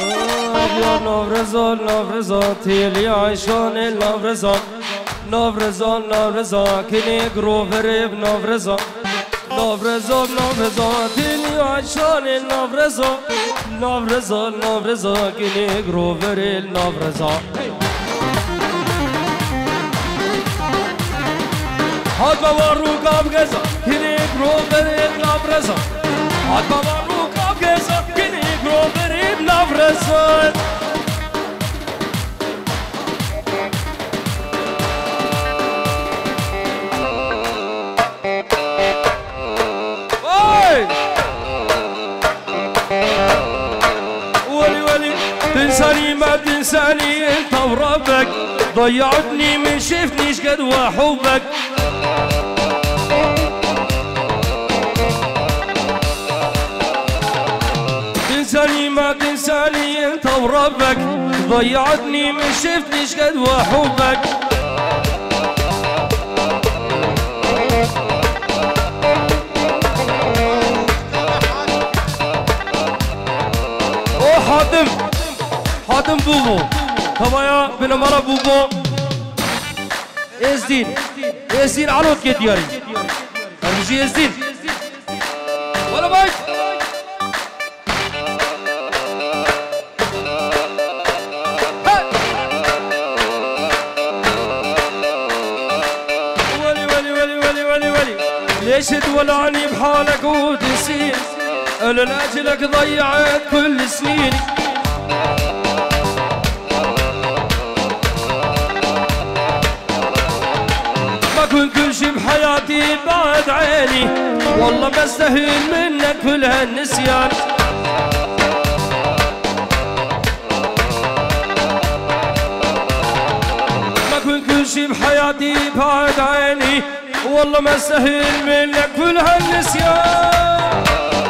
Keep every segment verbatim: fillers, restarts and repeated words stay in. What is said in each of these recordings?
يا نورزا نورزا تيلي عيشان نورزا نورزا نورزا كني غروفريب نورزا نورزا نورزا تيلي عيشان نورزا نورزا نورزا كني غروفريب نورزا هاد بابا روكاب جزا كني غروفريب نورزا هاد بابا روكاب جزا كني غروفريب نورزا تنساني ما تنساني انت وربك ضيعتني من شفتنيش قد وحبك تنساني ما تنساني انت وربك ضيعتني من شفتنيش قد وحبك او حاتم حاتم بوبو هوايا بنمرة بوبو ازدين ازدين علوت كي دياري ارمجي ازدين ولا بايت ولي ولي ولي ولي ولي ولي ليش تولعني بحالك وتنسيني انا لاجلك ضيعت كل سنيني كنت كل شي بحياتي بعد عيني والله بستهين منك كل هالنسيان ما كنت كل شي بحياتي بعد عيني والله ما استهين منك كل هالنسيان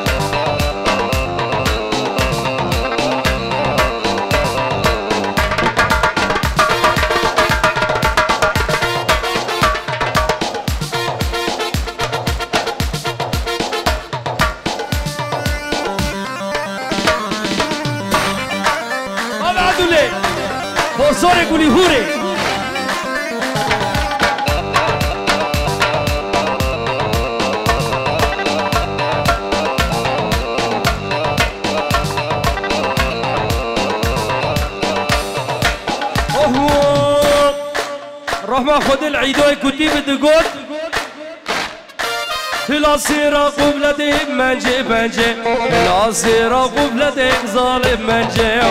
Sore guli hure رحمة خد العيدوي كتيب الدقود في العصيرة قبلتي منجي منجي في العصيرة قبلتي ظالم منجي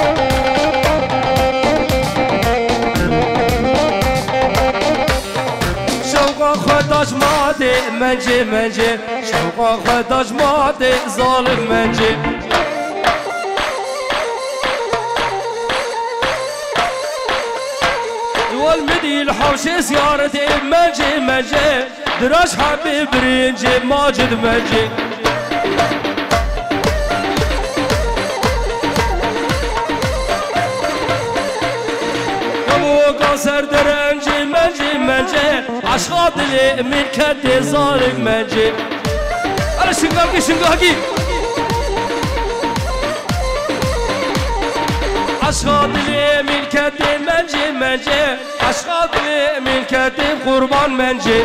خداش مادي منجي منجي شوقا خداش مادي ظالم منجي والمدي الحوشي سيارتي منجي منجي دراش حبيب رينجي ماجد منجي قصر درنجي منجي منجي عشقات لي من كدي ظالم منجي أنا شنقاقي شنقاقي عشقات لي من كدي منجي منجي عشقات لي من كدي قربان منجي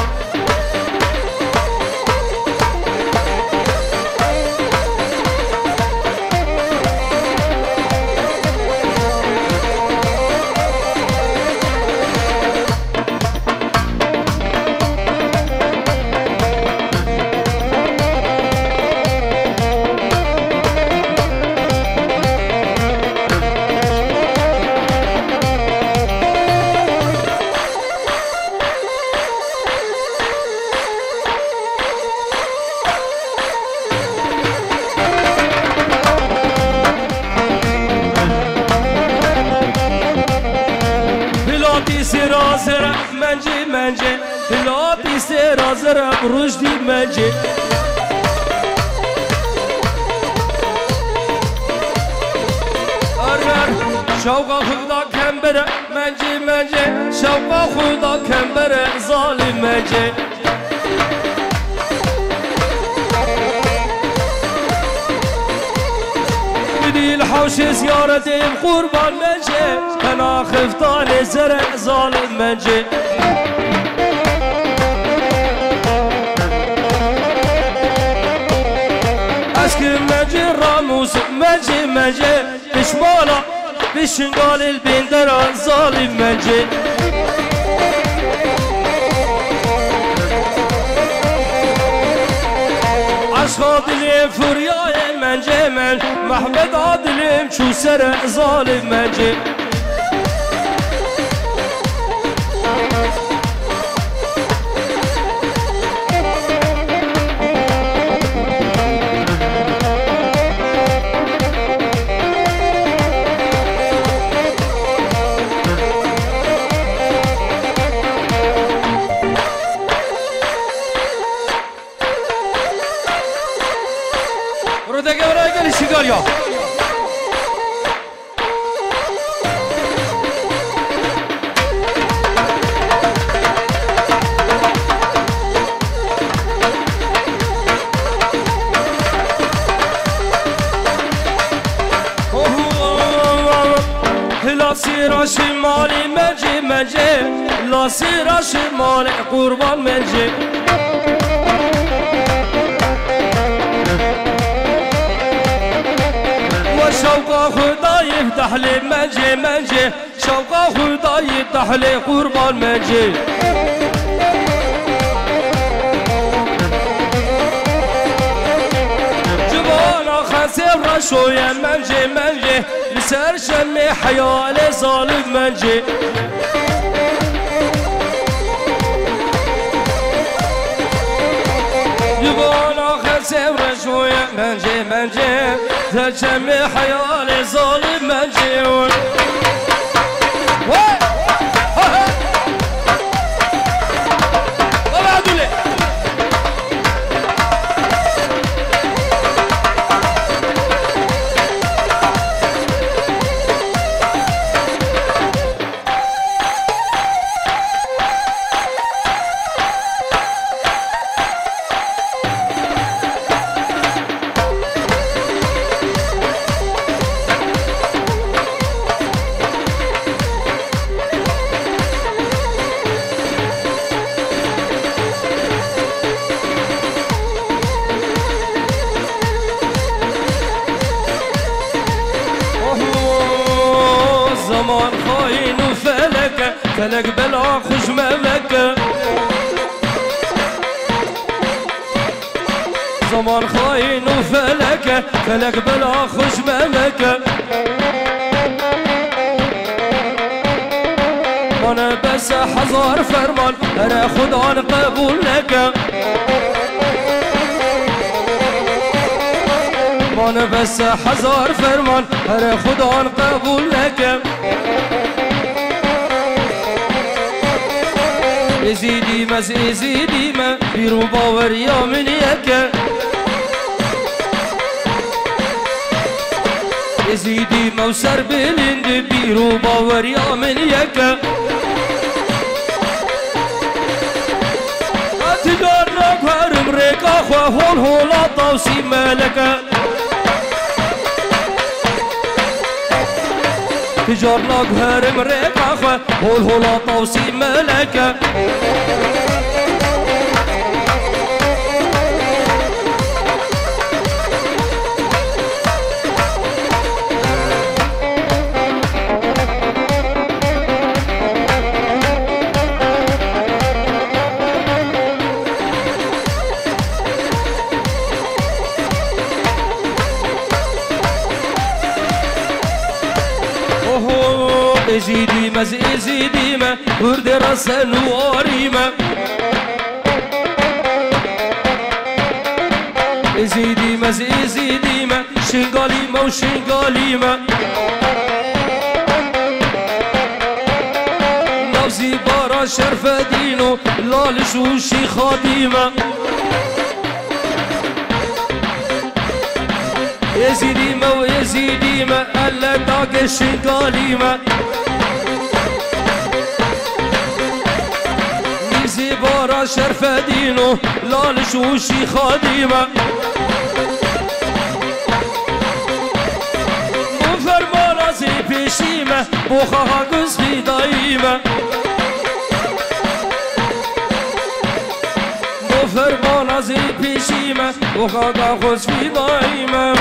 منجي منجي بلابي سيرا زرق رشدي منجي أرر شوقا خدا كمبرة منجي منجي شوقا خدا كمبرة ظالم منجي ودي الحوش زيارتي بقربان منجي انا خفتاني زرع ظالم منجي اسكن منجي راموس منجي منجي بشماله بشنقال البندرة ظالم منجي عشق دليم فرياي منجي من محمد عادليم شو سرع ظالم منجي Sigaria. لا سيرة شمالي منجي منجي لا سيرة شمالي قربان منجي شوقا خدا يفتح لي منجي منجي شوقا خدا يفتح لي قربان منجي جبانا خسر رشوية منجي منجي لسر شمي حيالي ظالم منجي جبانا خسر رشوية منجي منجي تجمع حيالي ظالم منجيون زمان خاين وفلك فلك بلا خوش ملك زمان خاين وفلك فلك بلا خوش ملك انا بس حزار فرمان انا خدا قبول لك انا بس حزار فرمان هر خدا قبول لك ازيدي ما ازيدي ما بيرو باور يا من يك ازيدي ما وسر بلند بيرو باور يا من يك اتجارك هرم ريكا خوا هول هولا طوسي مالك تجارنا هرم ريكا خوا هول هولا طوسي مالك ازيدي ما ازيدي ما ورد راسا نواريما ازيدي ما ازيدي ما شنقالي ما وشنقالي ما نفسي بارا شرف دينو لالش وشي خاديمة يزيدي ما ويزيدي ما ألا داق الشنقالي ما نفسي بارا شرف دينو لالش وشي خاديمة پیشیمه بخواه گز فیداییمه فرمان از این پیشیمه بخواه گز فیداییمه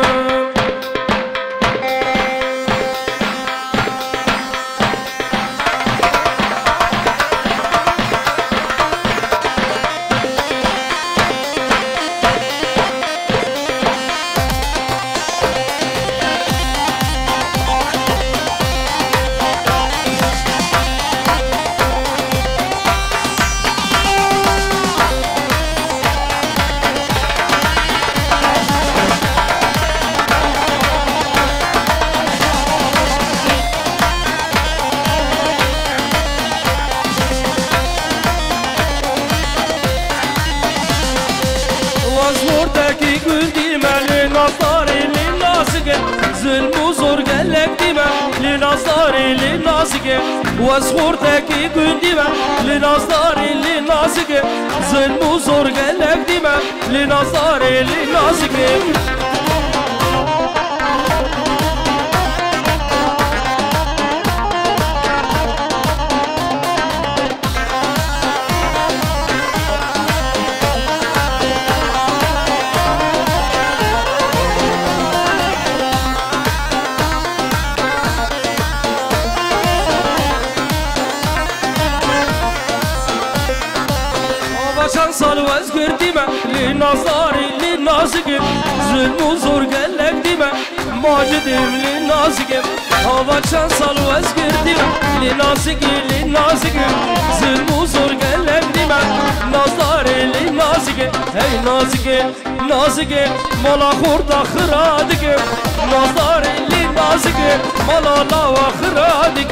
وصورتكي قنديمة لنصاري لناسك ظلم وزور قلك ديمة لنصاري لناسك سال وازقر ديما لنصاري لناسك ظلم وزور قلك ديما ماجدهم لناسك هذا كان سال وازقر ديما لناسك لناسك ظلم وزور قلك ديما نصاري لناسك هي ناسك ناسك مالا خورد خرادك نصاري لناسك مالا لا وخرادك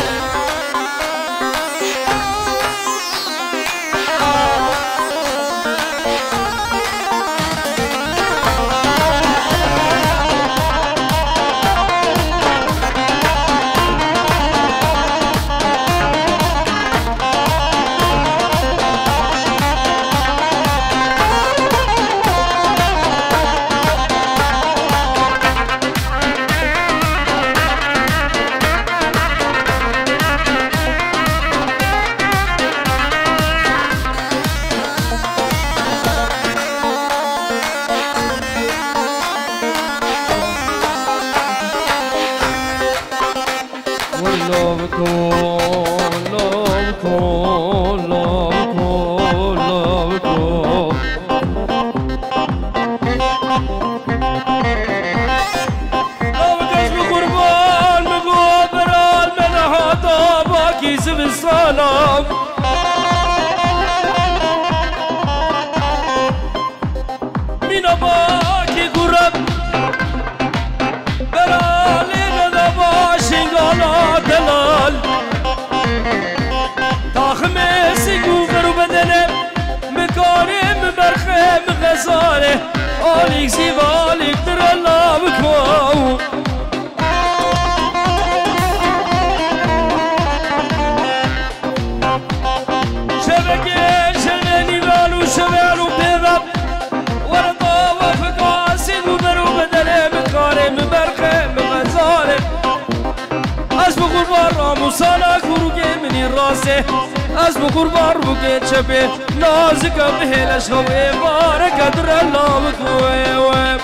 عليك سيفالك ترى الله بكواو شبكة شغلني بالو شبالو بيضب ورطا وفق عاسد وبرو بدله مكارم مبرخم مغزالم اسم قربان راموسانا كروكي مني راسه اسم قربان روكي تشبه نازك بهلش خوي بارك در الله بكوي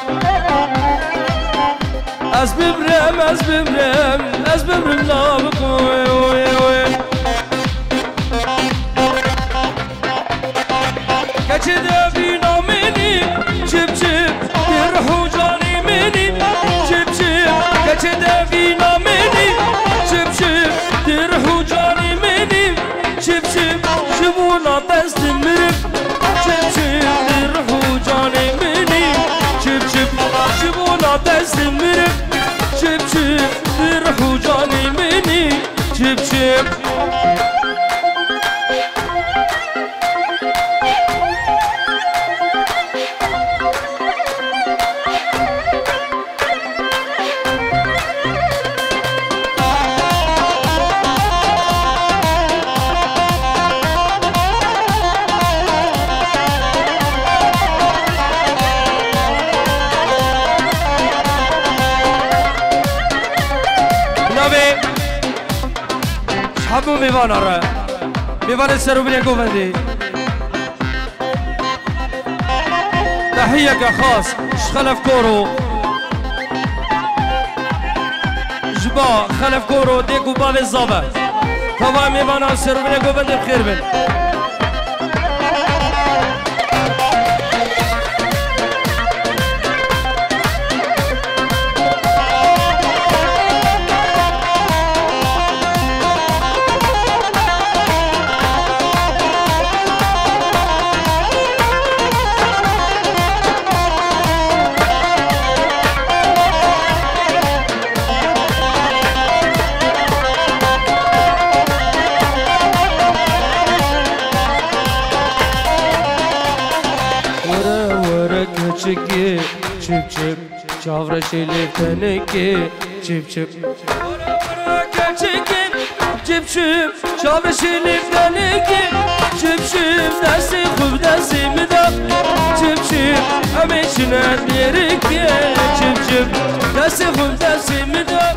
از ببرم از ببرم از ببرم الله بكوي كچده بينا مني چپ چپ درحو جاني مني چپ چپ كچده بينا مني چپ چپ درحو جاني مني چپ چپ شبونا دست مرف چپ چپ درحو جاني مني چپ چپ شبونا دست مرف چپ چپ درحو جاني مني چپ چپ همون میوان آره میوان سرو بینه گوندی تحیه که خاص خلف کورو جبا خلف کورو دیگو باب زابه تمام میوان سرو بینه گوندی بخیر بین چکی چپ چپ چاورشی لیفتنه که چپ چپ چکی چپ چپ چاورشی لیفتنه که چپ چپ دستی خوب دستی میدم چپ چپ همه چنه دیره که چپ چپ دستی خوب دستی میدم